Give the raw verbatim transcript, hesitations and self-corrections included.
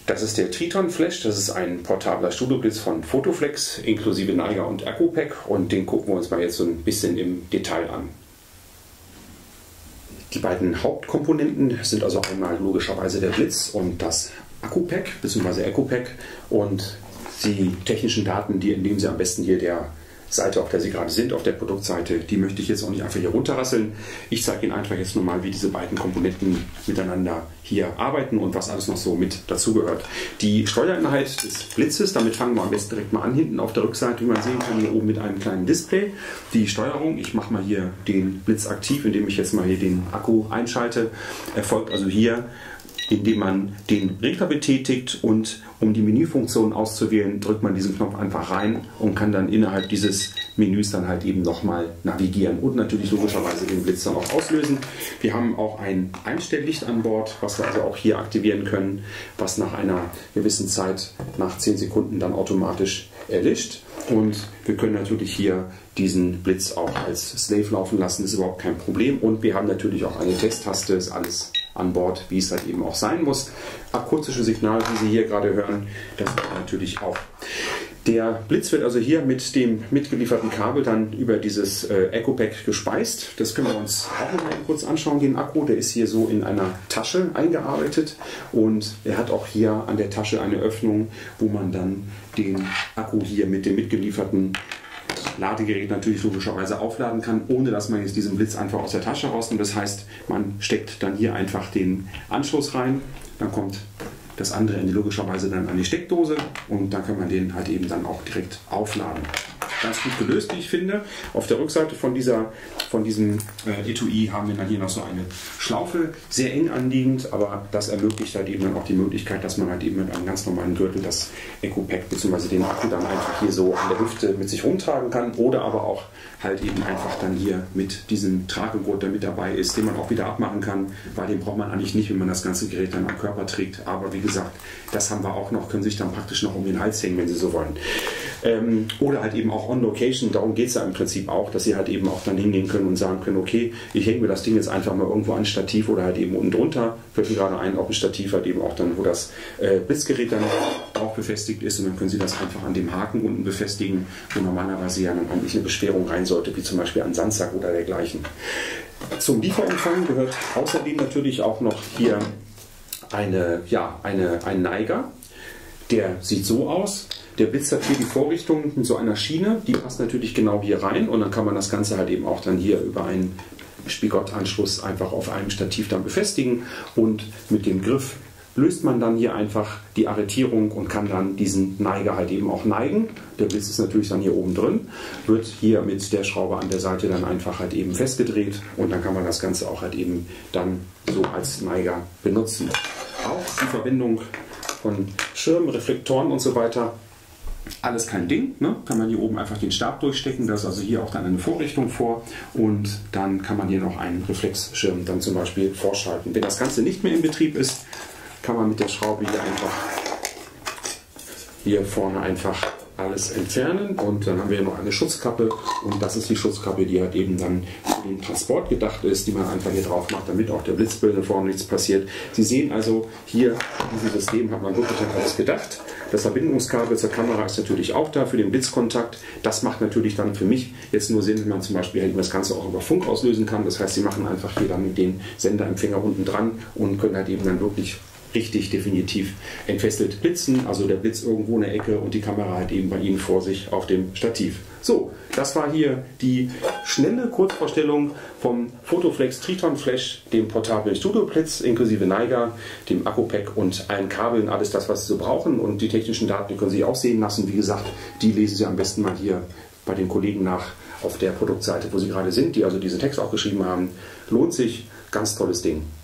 Das ist der Triton Flash, das ist ein portabler Studioblitz von Photoflex inklusive Neiger und Akku-Pack und den gucken wir uns mal jetzt so ein bisschen im Detail an. Die beiden Hauptkomponenten sind also einmal logischerweise der Blitz und das Akku-Pack bzw. Akku-Pack und die technischen Daten, die entnehmen Sie am besten hier der Seite, auf der Sie gerade sind, auf der Produktseite, die möchte ich jetzt auch nicht einfach hier runterrasseln. Ich zeige Ihnen einfach jetzt nur mal, wie diese beiden Komponenten miteinander hier arbeiten und was alles noch so mit dazugehört. Die Steuereinheit des Blitzes, damit fangen wir am besten direkt mal an, hinten auf der Rückseite, wie man sehen kann, hier oben mit einem kleinen Display. Die Steuerung, ich mache mal hier den Blitz aktiv, indem ich jetzt mal hier den Akku einschalte, erfolgt also hier, indem man den Regler betätigt und um die Menüfunktion auszuwählen, drückt man diesen Knopf einfach rein und kann dann innerhalb dieses Menüs dann halt eben nochmal navigieren und natürlich logischerweise den Blitz dann auch auslösen. Wir haben auch ein Einstelllicht an Bord, was wir also auch hier aktivieren können, was nach einer gewissen Zeit, nach zehn Sekunden dann automatisch erlischt. Und wir können natürlich hier diesen Blitz auch als Slave laufen lassen, ist überhaupt kein Problem. Und wir haben natürlich auch eine Testtaste, ist alles an Bord, wie es halt eben auch sein muss. Akustische Signal, wie Sie hier gerade hören, das natürlich auch. Der Blitz wird also hier mit dem mitgelieferten Kabel dann über dieses äh, Akku-Pack gespeist. Das können wir uns auch noch mal kurz anschauen, den Akku. Der ist hier so in einer Tasche eingearbeitet und er hat auch hier an der Tasche eine Öffnung, wo man dann den Akku hier mit dem mitgelieferten Ladegerät natürlich logischerweise aufladen kann, ohne dass man jetzt diesen Blitz einfach aus der Tasche rausnimmt. Das heißt, man steckt dann hier einfach den Anschluss rein, dann kommt das andere Ende logischerweise dann an die Steckdose und dann kann man den halt eben dann auch direkt aufladen. Ganz gut gelöst, wie ich finde. Auf der Rückseite von, dieser, von diesem äh, Etui haben wir dann hier noch so eine Schlaufe, sehr eng anliegend, aber das ermöglicht halt eben dann auch die Möglichkeit, dass man halt eben mit einem ganz normalen Gürtel das Akku-Pack bzw. den Akku dann einfach hier so an der Hüfte mit sich rumtragen kann oder aber auch halt eben einfach dann hier mit diesem Tragegurt, der mit dabei ist, den man auch wieder abmachen kann, weil den braucht man eigentlich nicht, wenn man das ganze Gerät dann am Körper trägt. Aber wie gesagt, das haben wir auch noch, können sich dann praktisch noch um den Hals hängen, wenn Sie so wollen. Ähm, oder halt eben auch on location, darum geht es ja im Prinzip auch, dass Sie halt eben auch dann hingehen können und sagen können, okay, ich hänge mir das Ding jetzt einfach mal irgendwo an Stativ oder halt eben unten drunter, fällt mir gerade ein, auch ein Stativ halt eben auch dann, wo das äh, Blitzgerät dann auch befestigt ist und dann können Sie das einfach an dem Haken unten befestigen, wo normalerweise ja dann eigentlich eine Beschwerung rein sollte, wie zum Beispiel ein Sandsack oder dergleichen. Zum Lieferumfang gehört außerdem natürlich auch noch hier eine, ja, eine, ein Neiger, der sieht so aus. Der Blitz hat hier die Vorrichtung mit so einer Schiene, die passt natürlich genau hier rein und dann kann man das Ganze halt eben auch dann hier über einen Spigottanschluss einfach auf einem Stativ dann befestigen und mit dem Griff löst man dann hier einfach die Arretierung und kann dann diesen Neiger halt eben auch neigen. Der Blitz ist natürlich dann hier oben drin, wird hier mit der Schraube an der Seite dann einfach halt eben festgedreht und dann kann man das Ganze auch halt eben dann so als Neiger benutzen. Auch die Verbindung von Schirmen, Reflektoren und so weiter, alles kein Ding, ne? Kann man hier oben einfach den Stab durchstecken, da ist also hier auch dann eine Vorrichtung vor und dann kann man hier noch einen Reflexschirm dann zum Beispiel vorschalten. Wenn das Ganze nicht mehr in Betrieb ist, kann man mit der Schraube hier einfach hier vorne einfach alles entfernen und dann haben wir noch eine Schutzkappe und das ist die Schutzkappe, die halt eben dann für den Transport gedacht ist, die man einfach hier drauf macht, damit auch der Blitzbild vorne nichts passiert. Sie sehen also hier, in diesem System hat man wirklich an alles gedacht. Das Verbindungskabel zur Kamera ist natürlich auch da für den Blitzkontakt. Das macht natürlich dann für mich jetzt nur Sinn, wenn man zum Beispiel halt das Ganze auch über Funk auslösen kann. Das heißt, Sie machen einfach hier dann mit den Senderempfänger unten dran und können halt eben dann wirklich richtig definitiv entfesselt blitzen, also der Blitz irgendwo in der Ecke und die Kamera halt eben bei Ihnen vor sich auf dem Stativ. So, das war hier die schnelle Kurzvorstellung vom Photoflex Triton Flash, dem portablen Studioblitz inklusive Neiger, dem Akku-Pack und allen Kabeln, alles das, was Sie so brauchen und die technischen Daten, die können Sie auch sehen lassen. Wie gesagt, die lesen Sie am besten mal hier bei den Kollegen nach auf der Produktseite, wo Sie gerade sind, die also diesen Text auch geschrieben haben. Lohnt sich, ganz tolles Ding.